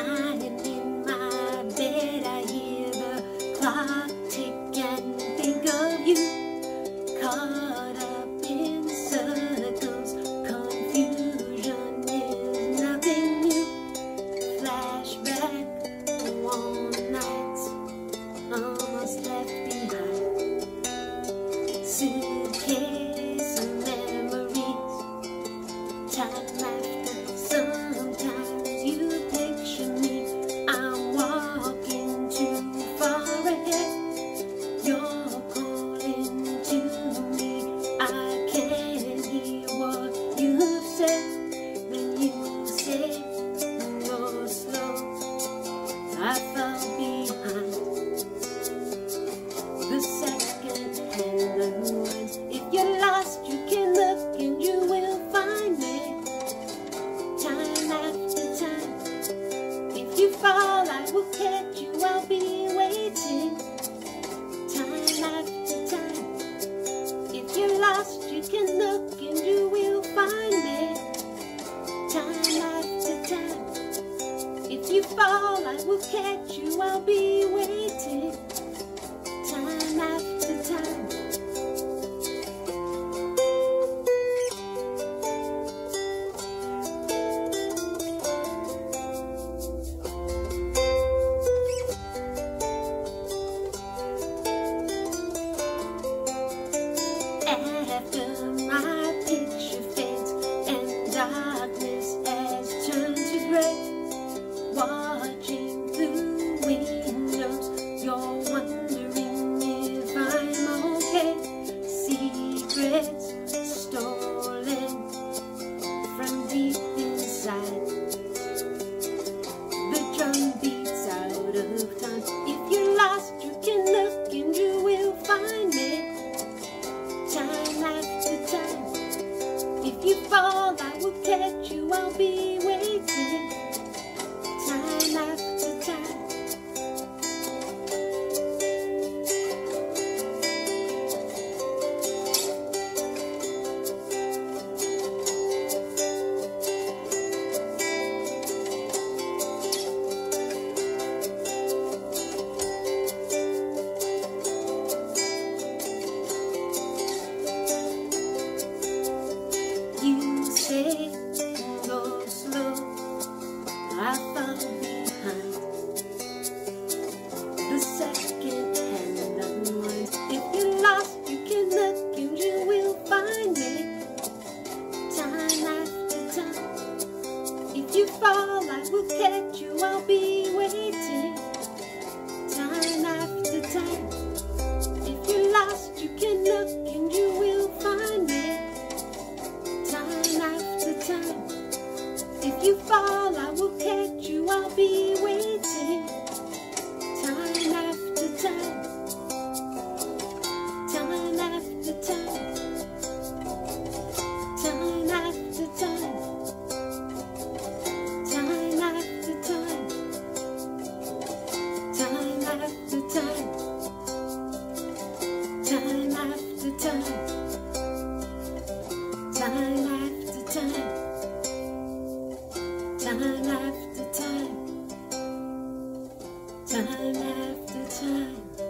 Lying in my bed, I hear the clock tick and think of you, caught up in circles. Confusion is nothing new. Flashback, warm nights almost left behind. Suitcase of memories, time after. Sometimes you picture me, I'm walking too far ahead. You're calling to me, I can't hear what you've said. Then you say, go slow. I fell behind. The second hand unwinds. If you're lost, you can look and you will find me. Time after time. If you fall, I will catch you. I'll be waiting. Time after time. If you're lost, you can look and you will find me. Time after time. If you fall, I will catch you. I'll be waiting. Time after time. After my picture fades and darkness has turned to gray, watching through windows, you're wondering if I'm okay. Secrets stolen from deep inside. The drum beats out of time. If you're lost, you can look and you will find me. Time after time. If you fall, I will catch you. I'll be waiting. Time after time. You say, go slow. I fall behind. The second hand unwinds. If you're lost, you can look and you will find me. Time after time. If you fall, I will catch you. I'll be waiting. Time after time. If you're lost, you can look and you will find me. Time after time. If you fall, I will catch you. I'll be waiting. Time after time. Time after time. Time after time. Time after time. Time after time. Time after time. Time after time. Time after time. Time after time.